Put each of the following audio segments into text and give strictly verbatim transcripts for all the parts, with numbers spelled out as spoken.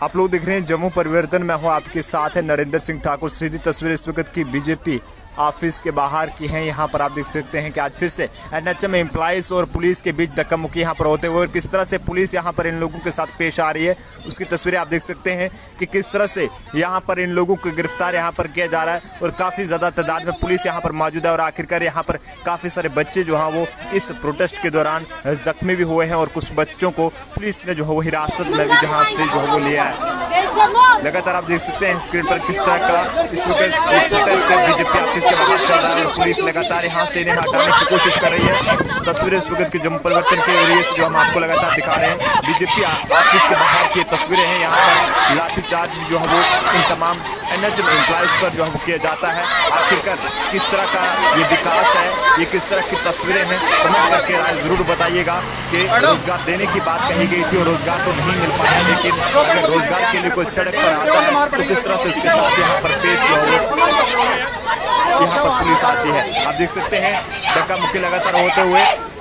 आप लोग देख रहे हैं जम्मू परिवर्तन में हूँ, आपके साथ है नरेंद्र सिंह ठाकुर। सीधी तस्वीर इस वक्त की बीजेपी ऑफिस के बाहर की हैं। यहाँ पर आप देख सकते हैं कि आज फिर से एनएचएम एम्प्लॉइज और पुलिस के बीच धक्का मुक्की यहाँ पर होते हुए और किस तरह से पुलिस यहाँ पर इन लोगों के साथ पेश आ रही है, उसकी तस्वीरें आप देख सकते हैं कि किस तरह से यहाँ पर इन लोगों को गिरफ्तार यहाँ पर किया जा रहा है और काफ़ी ज़्यादा तादाद में पुलिस यहाँ पर मौजूद है। और आखिरकार यहाँ पर काफ़ी सारे बच्चे जो हैं वो इस प्रोटेस्ट के दौरान जख्मी भी हुए हैं और कुछ बच्चों को पुलिस ने जो है वो हिरासत में भी जहाँ से जो है वो लिया है। लगातार आप देख सकते हैं स्क्रीन पर किस तरह का इस वक्त प्रोटेस्ट बीजेपी ऑफिस के बाहर चल रहा है और पुलिस लगातार यहाँ से इन्हें हटाने की कोशिश कर रही है। तस्वीरें इस वक्त की जम्मू परिवर्तन के एरिए से जो हम आपको लगातार दिखा रहे हैं, बीजेपी ऑफिस के बाहर की तस्वीरें हैं। यहाँ पर लाठीचार्ज भी जो है वो इन तमाम एनएचएम एम्प्लॉइज पर जो है वो किया जाता है। आखिरकार किस तरह का ये विकास है, ये किस तरह की तस्वीरें हैं, कमेंट करके राय जरूर बताइएगा कि रोजगार देने की बात कही गई थी और रोजगार तो नहीं मिल पाया, लेकिन अगर रोजगार के लिए कोई सड़क पर आता है तो किस तरह से उसके साथ यहाँ पर पेश जो है यहाँ पर पुलिस आती है। आप देख सकते हैं धक्का मुक्की लगातार होते हुए।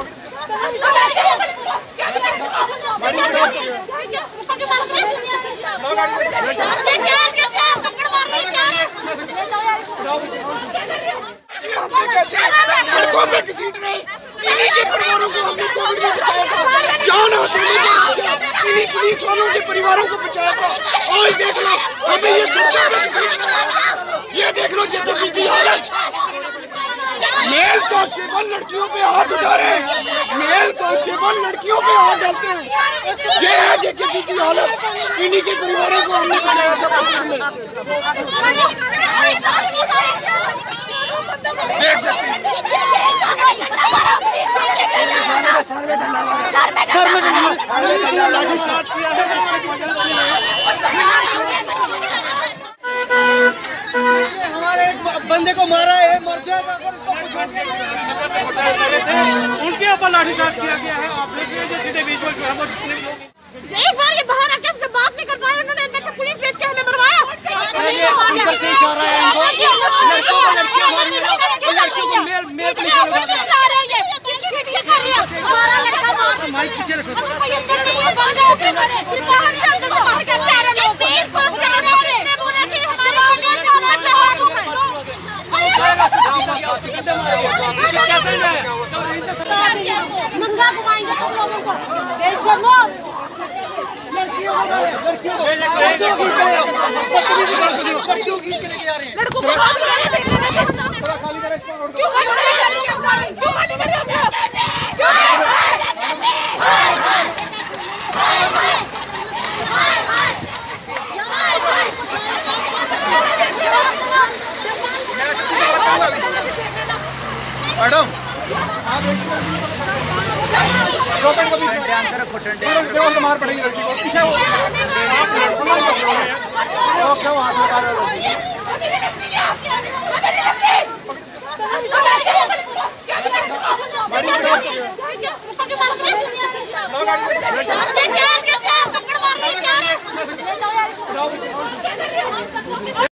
सड़कों पे किसी ने इन्हीं के परिवारों को हमने कोविड में बचाया था, जान हथेली पे इन्हीं पुलिस वालों के परिवारों को बचाया था। और देख लो हमें ये सड़कों पे किसी ये देख लो जेके की हालत, मेल कांस्टेबल लड़कियों पे हाथ उठा रहे हैं, मेल कांस्टेबल लड़कियों पे हाथ डालते हैं। ये है जेके की हालत, इन्हीं के परिवारों को हमने बचाया था कोविड में। देख सकते हैं सर में हमारे एक बंदे को मारा है, मर जाएगा अगर इसको कुछ हो गया। उनके ऊपर लाठीचार्ज किया गया है। आप देख रहे हैं सीधे विजुअल जो है वो जितने भी लोग एक बार ये बाहर आके हमसे बात नहीं कर पाए, उन्होंने अंदर से पुलिस भेज के हमें मरवाया। ऊपर से इशारा है इनको, लड़कियों को लड़कियों मारने और लड़कियों को मेल मेल पुलिस वाले बता रहे हैं। ये खा रही है हमारा लड़का मार माइक पीछे रखो, अंदर नहीं है, बाहर जाओ, बाहर से अंदर बाहर के चार लोग पुलिस को से किसने बोला कि हमारे बगल से हाथ में हाथ उठाओ कैसे है नंगा घुमाएंगे तुम लोगों को बेशर्मो। लड़कियों की लेके जा रहे हैं, लड़कों को खाली करे क्यों खाली करे क्यों खाली करे मैडम आप एक मार पड़ेगी लड़की को पीछे क्यों हाथ